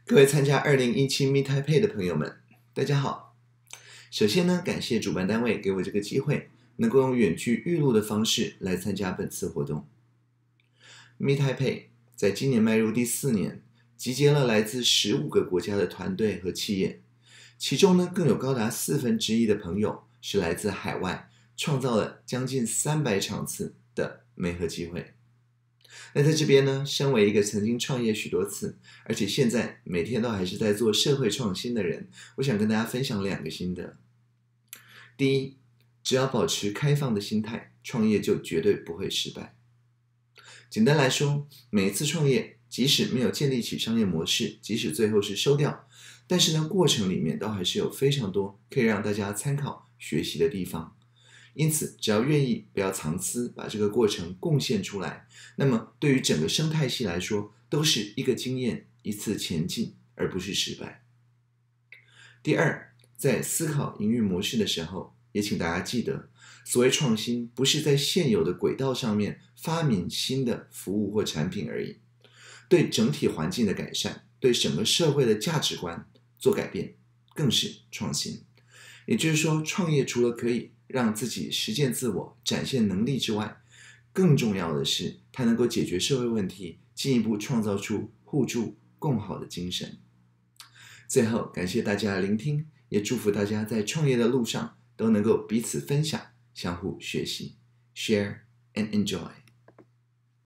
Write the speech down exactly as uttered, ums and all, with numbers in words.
各位参加二零一七 Meet Taipei 的朋友们，大家好。首先呢，感谢主办单位给我这个机会，能够用远距预录的方式来参加本次活动。Meet Taipei 在今年迈入第四年，集结了来自十五个国家的团队和企业，其中呢更有高达四分之一的朋友是来自海外，创造了将近三百场次的媒合机会。那在这边呢，身为一个曾经创业许多次，而且现在每天都还是在做社会创新的人，我想跟大家分享两个心得。第一，只要保持开放的心态，创业就绝对不会失败。简单来说，每一次创业，即使没有建立起商业模式，即使最后是收掉，但是呢，过程里面都还是有非常多可以让大家参考学习的地方。因此，只要愿意不要藏私，把这个过程贡献出来，那么对于整个生态系来说，都是一个经验，一次前进，而不是失败。第二，在思考营运模式的时候，也请大家记得，所谓创新，不是在现有的轨道上面发明新的服务或产品而已，对整体环境的改善，对整个社会的价值观做改变，更是创新。也就是说，创业除了可以让自己实践自我、展现能力之外，更重要的是，它能够解决社会问题，进一步创造出互助共好的精神。最后，感谢大家的聆听，也祝福大家在创业的路上都能够彼此分享、相互学习 ，share and enjoy。